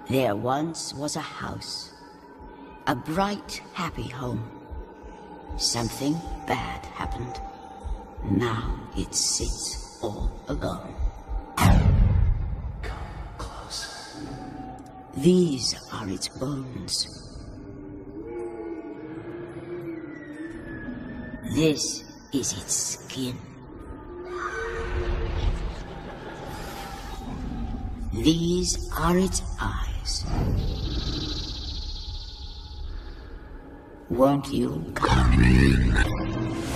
There once was a house. A bright, happy home. Something bad happened. Now it sits all alone. Come closer. These are its bones. This is its skin. These are its eyes. Won't you come in?